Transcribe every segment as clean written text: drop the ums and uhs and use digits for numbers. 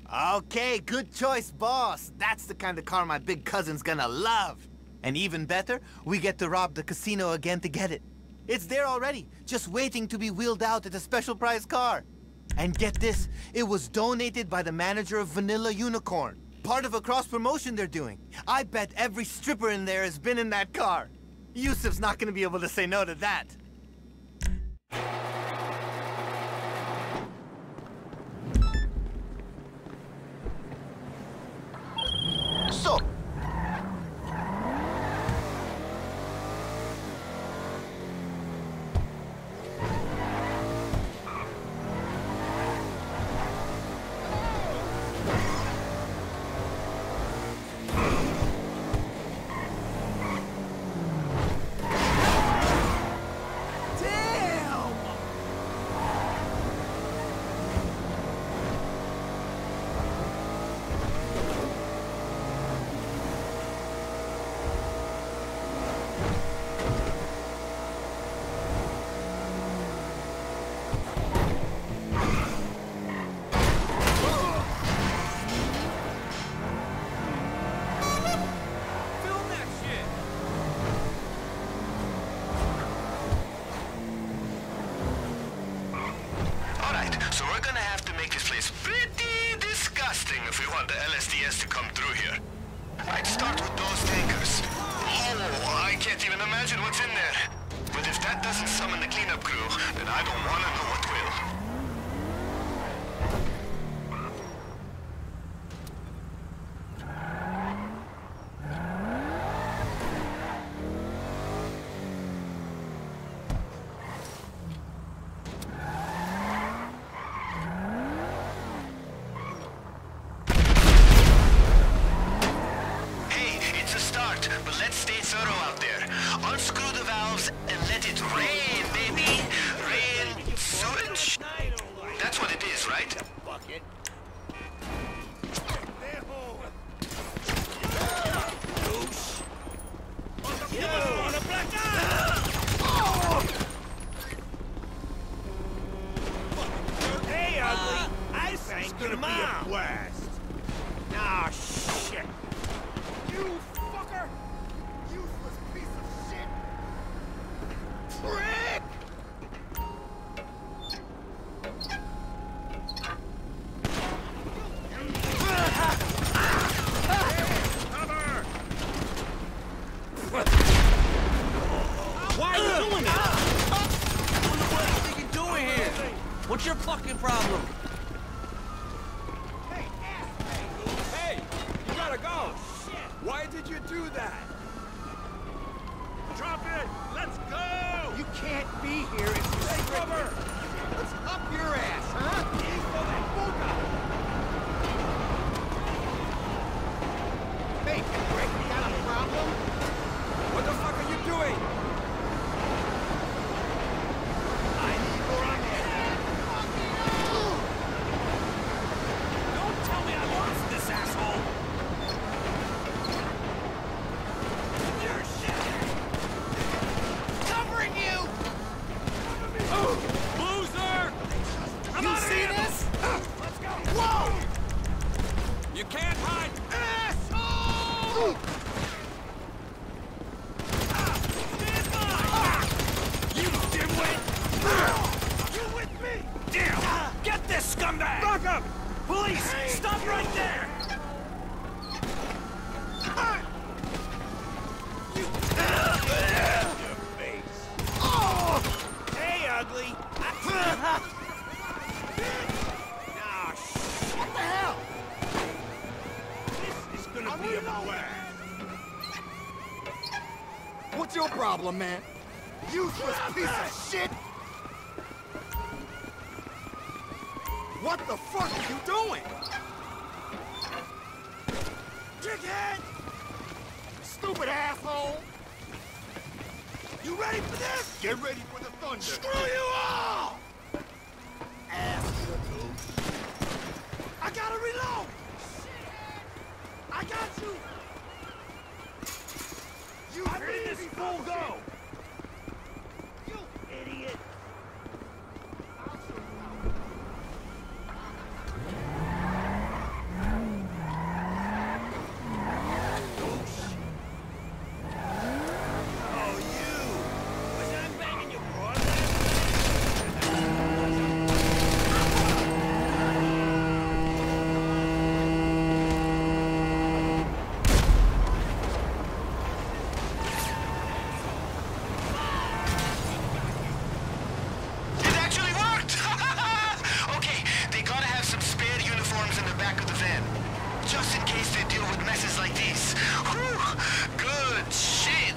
Okay, good choice, boss. That's the kind of car my big cousin's gonna love. And even better, we get to rob the casino again to get it. It's there already, just waiting to be wheeled out as a special prize car. And get this, it was donated by the manager of Vanilla Unicorn. Part of a cross-promotion they're doing. I bet every stripper in there has been in that car. Yusuf's not gonna be able to say no to that. So, if we want the LSDS to come through here. I'd start with those tankers. Oh, I can't even imagine what's in there. But if that doesn't summon the cleanup crew, then I don't want to know what will. But let's stay thorough out there. Unscrew the valves and let it rain, baby. Rain sewage. That's what it is, right? Bucket. Hey, ugly! I think gonna be a blast. Ah, shit. You fucker! Useless piece of shit! Prick! Why are you doing that? What do you think you're doing here? What's your fucking problem? Hey, you gotta go. Why did you do that? Drop it! Let's go! You can't be here if you Take cover! Let's up your ass, huh? Hey, Rick, you got a problem? What the fuck are you doing? I need more on Don't tell me I lost this asshole! Your shit! Covering you! Loser! I'm You out of see here! this? Let's go! Whoa! You can't hide! Asshole! You dimwit! You with me? Damn! Get this scumbag! Lock up! Police! Stop right there! You... Your face. Hey, ugly! Ah, shit! What the hell? This is gonna be a blast! What's your problem, man? Useless piece of shit! What the fuck are you doing? Dickhead! Stupid asshole! You ready for this? Get ready for the thunder! Screw you all! Asshole! I gotta reload! I got you! You I'm in this full go! You Idiot! just in case they deal with messes like these. Whew, good shit.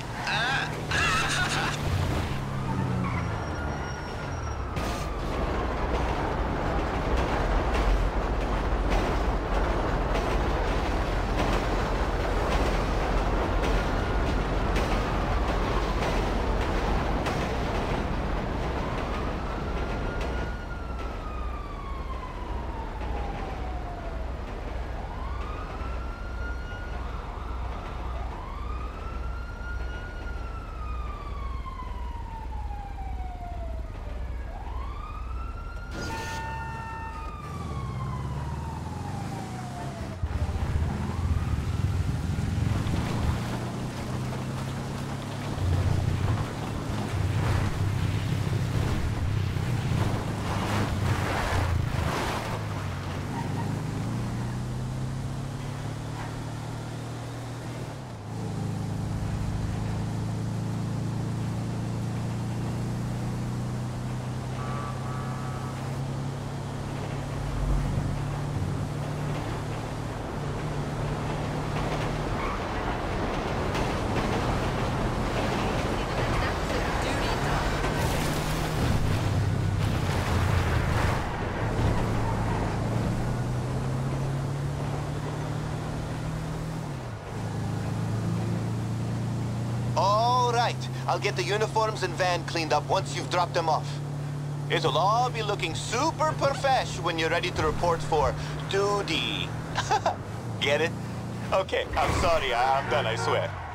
I'll get the uniforms and van cleaned up once you've dropped them off. It'll all be looking super profesh when you're ready to report for duty. Get it? Okay, I'm sorry, I'm done, I swear.